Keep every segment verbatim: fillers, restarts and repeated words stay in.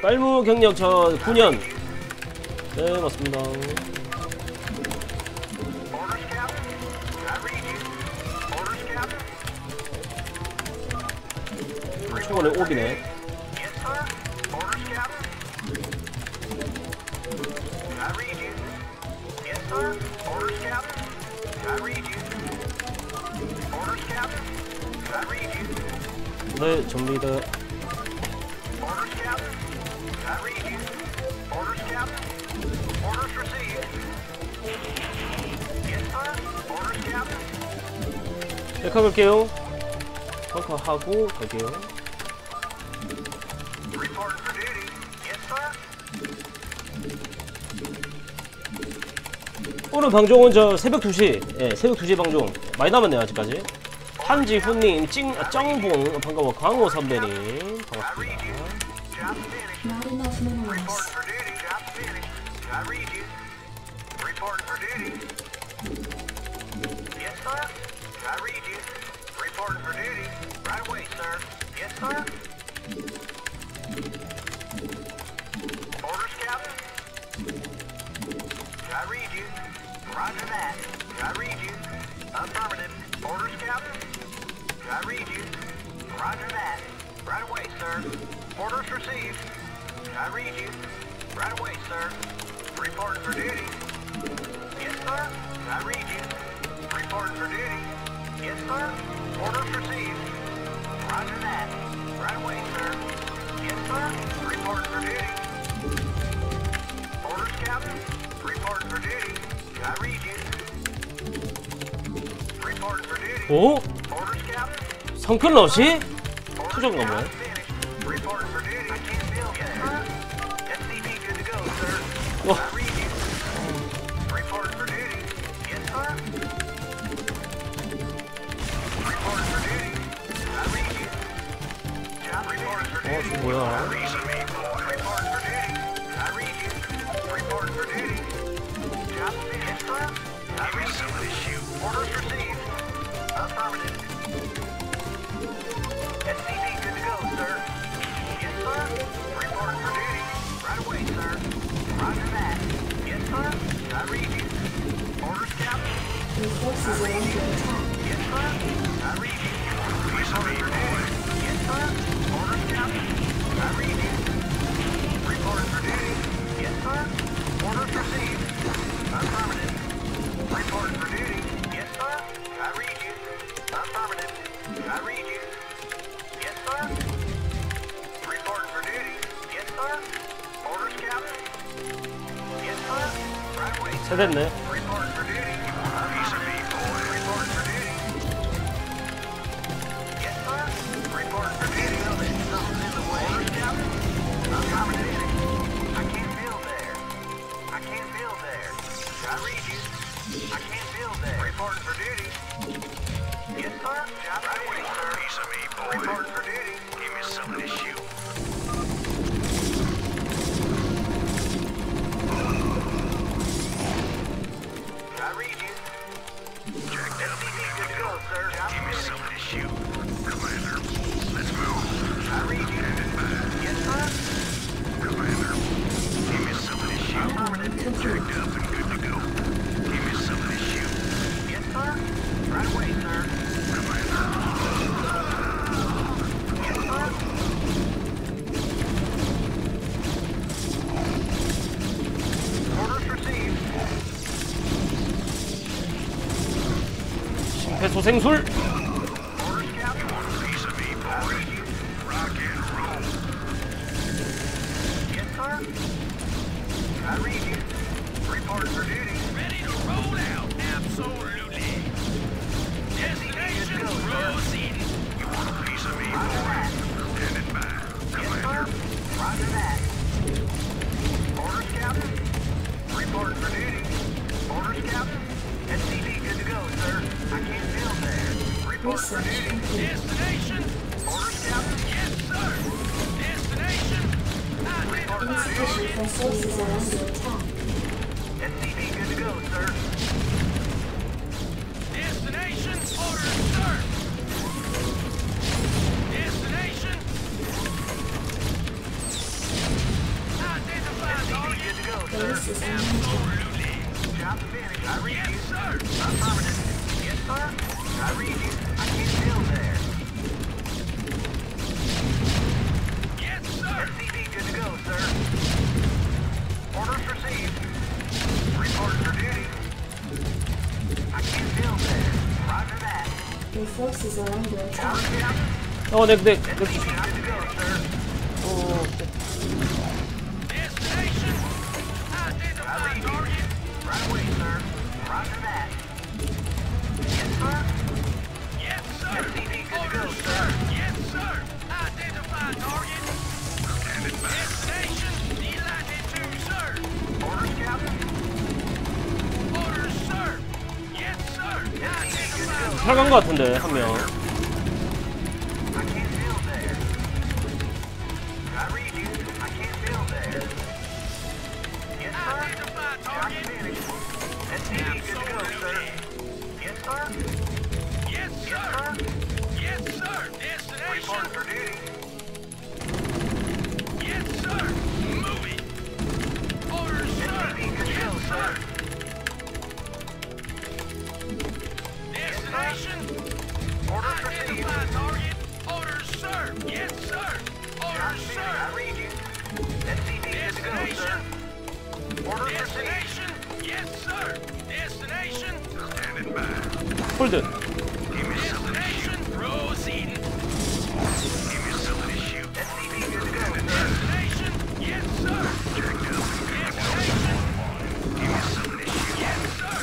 빨무 경력 저 구 년. 네, 맞습니다. 초반에 오비네. 네, 접니다. 백화 갈게요. 백화 하고 갈게요. 오늘 방종은 저 새벽 두 시, 예, 새벽 두 시 방종. 많이 남았네요, 아직까지. 한지훈님, 찡, 쩡봉, 반가워. 광호 선배님, 반갑습니다. Roger that. I read you. Affirmative. Orders, Captain. I read you. Roger that. Right away, sir. Orders received. I read you. Right away, sir. Reporting for duty. Yes, sir. I read you. Reporting for duty. Yes, sir. Orders received. Roger that. Right away, sir. Yes, sir. Reporting for duty. Orders, Captain. Reporting for duty. I read you. Reporting for duty. 오? Orders, Captain. 성큰 러시? 투정가 뭐야? Reporting for duty. I can't feel that. S C B good to go, sir. 와. I read you. Reporting for duty. Yes, sir. Reporting for duty. I read you. Job reporting for 어, duty. 저 뭐야? Reporting for duty. I read you. Reporting for duty. Job finished, sir. I read you. Orders received. Affirmative. S C B good to go, sir. Yes, sir. Reporting for duty. Right away, sir. Roger that. Yes, sir. I read you. Orders, Captain. Your forces are under attack. Yes, sir. I read you. Reporting for duty. Yes, sir. Orders, Captain. I read you. Reporting for duty. Yes, sir. Orders received. Affirmative. Reporting for duty. Yes, sir. I read you. Affirmative. I read you. Yes, sir. Reporting for duty. Yes, sir. Orders, Captain. Yes, sir. Right away. 새 됐네. Reporting for duty. Piece of me, boy. Reporting for duty. Yes, sir. Reporting for duty. Something's in the way. Orders, Captain. Accommodating. I can't build there. I can't build there. I read you. I can't build there. Reporting for duty. Yes, sir. Job right away, sir. Piece of me, boy. Reporting for duty. Give me something to shoot. I read you. Jacked up. Good to go, sir. Job Give me finished. Something to shoot. Commander, let's move. I read you. Yes, sir. Commander, give me something to shoot. Affirmative. Jacked up and good to go. Give me something to shoot. Yes, sir. Right away, sir. Commander. Yes, sir. Orders received. 심폐소생술. Orders, Captain. Piece of me, boy. Rock and roll. Yes, sir. I read you. Reporting for duty. Ready to roll out. Absolutely. Destination Rosie. You want a piece of me, boy? Standing by. Yes, sir. Roger that. Orders, Captain. Reporting for duty. Orders, Captain. S C B good to go, sir. I can't build there. Reporting for Research duty. complete. Destination. Orders, Captain. Yes, sir. Destination. Insufficient resources are under attack. S C B good to go, sir. Destination. Orders, sir. Destination. I read you. I can't build there. Yes, sir. S C V good to go, sir. Orders received. Reporting for duty. I can't build there. Roger that. Your forces are under attack. Orders down. 어, 네, 네, 네. S C V good to go, sir. 어, Destination. Identify target. Right away, sir. Roger that. Yes, sir. Yes, sir. S C V good to go, sir. Yes, sir. Identify target. Destination. Delighted to, sir. Orders, Captain. Orders, sir. Yes, sir. Identify 살간 것 같은데 한 명. I can't build there. I read you. I can't build there. Yes, sir. Identify target. S C V good to go, sir. Yes, sir. Yes, sir. Yes, sir. Destination. Report for duty. Yes, sir. Moving. Orders, sir. S C V good to go, sir. Destination. Orders received. Identify target. Orders, sir. Yes, sir. Orders, sir. I read you. S C V good to go, sir. Orders Destination. Yes, sir. Destination. Standing by. 홀드. Destination. Proceeding. Give me something to shoot. S C V good to go, sir. Destination. Yes, sir. Checked out. Destination. Give me something to shoot. Yes, sir.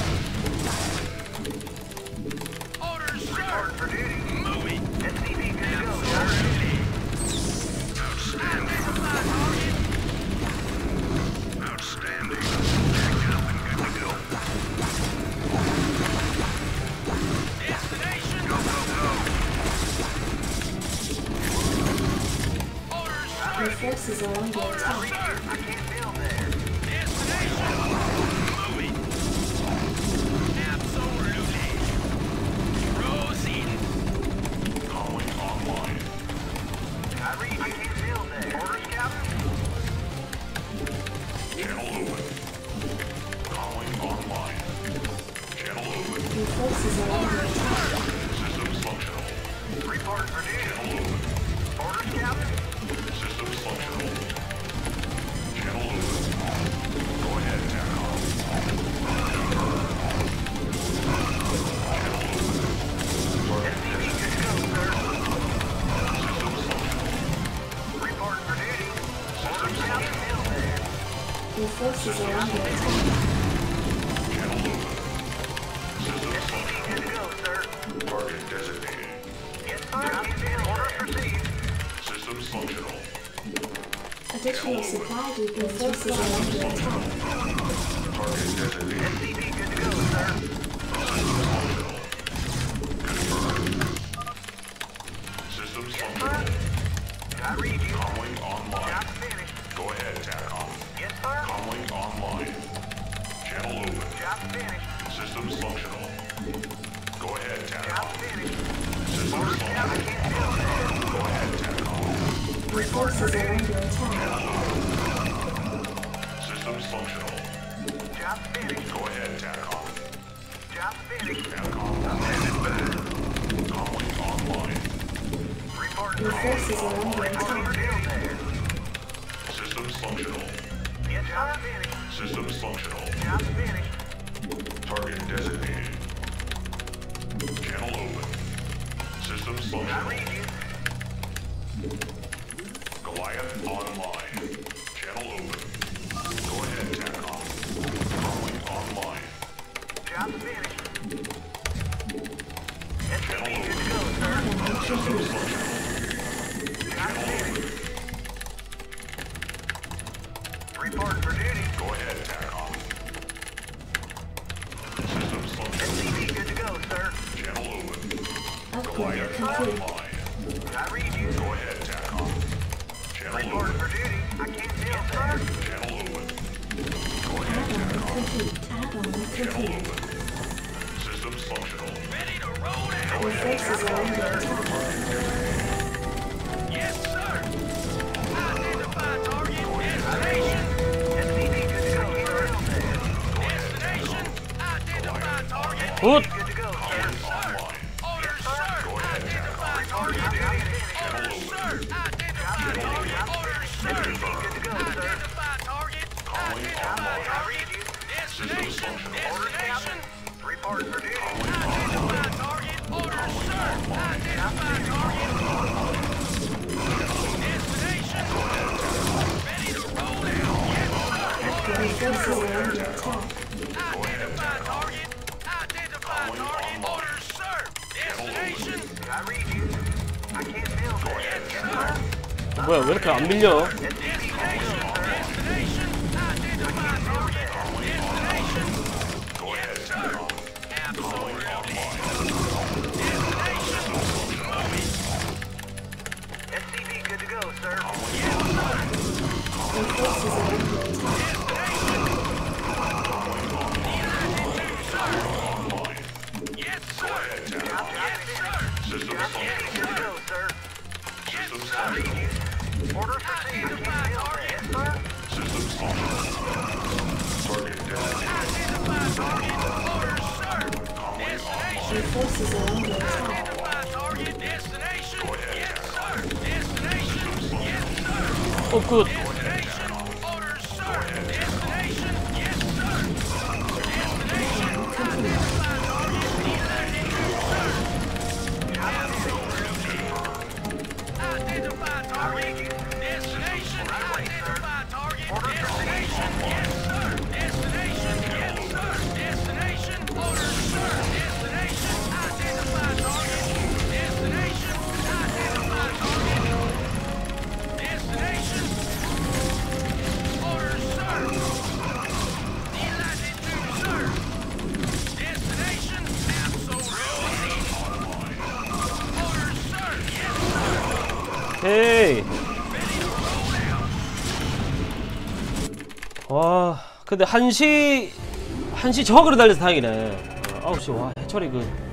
Orders, sir. Report for duty. Moving. S C V good to go, sir. Outstanding. Identify target. Outstanding. Checked out and good to go. Destination. Go, go, go. Orders, sir. Your forces are under Orders, attack. sir. I can't build there. Destination. Moving. Absolutely. Proceeding. Calling online. I read. I can't build there. Orders, Captain. Channel open. Calling online. Channel open. Your forces are under attack. Systems functional. Report for duty. Channel open. Orders, Captain. Systems functional. Channel open. Go ahead, TACOM. S C V good to go, sir. Systems functional. Report for duty. Orders, Captain. Build there. Your forces are under attack. Channel open. Systems functional. Good to go, sir. Target designated. Yes, sir. Orders received. Systems functional. Additional supply depots. Your forces are under attack. Target designated. S C V good to go, sir. Systems functional. Confirmed. Systems functional. I read you. Comlink online. Job finished. Go ahead, TACOM. Yes, sir. Comlink online. Channel open. Job finished. Systems functional. Go ahead, TACOM. Job finished. Systems functional. Go ahead, TACOM. Your forces are under attack. Systems functional. Job finished. Go ahead, TACOM. Job finished. TACOM. Comlink online. Report. Your forces are under attack. Systems functional. Yes, job finished. Systems functional. Job finished. Target designated. Channel open. Systems functional. I read you. Goliath online. Channel open. Go ahead, TACOM. Calling online. Job finished. Channel open. Good to go, sir. Systems functional. Job finished. Report for duty. Go ahead, TACOM. Systems functional. S C V good to go, sir. Channel open. Upgrade Goliath complete. online. I read you. Go ahead, TACOM. Channel Report open. For duty. I can't build, sir. Channel open. Go ahead, Add-on TACOM. complete. Add-on Channel complete. open. Systems functional. Ready to roll out. Your forces are under attack. Yes, sir. Identify target. Destination. S C V good to go, sir. Destination. Identify target. 굿. Good to go, sir. Online. The forces are under attack. Identify target. Identify target. Orders, sir. Destination. I read you. I can't feel that. Yes, sir. 어, 뭐야 왜 이렇게 안 밀려? Destination. Destination. Identify target. Destination. Yes, sir. Absolutely. Destination. S C V good to go, sir. Yes, sir. The forces are under attack. Yes, sir. Yes, sir. Good to go, sir. Yes, sir. Orders received. Identify target. Yes, sir. Identify target. Orders, sir. Destination. The forces are under attack. Identify target. Destination. Yes, sir. Destination. Yes, sir. 어 굿. Destination. Orders, sir. Destination. Yes, sir. Destination. Identify target. Identify target. Destination. Identify target. Destination. Yes, sir. Destination. Yes, sir. Destination. Orders, sir. Destination. Identify target. Destination. Identify target. Destination. Orders, sir. Delighted to, sir. Destination. Absolutely. Orders, sir. Yes, sir. 헤이. Ready to roll out. 와 근데 한시 한시 저그로 달려서 다행이네. 어, 아홉 시 와 해철이 그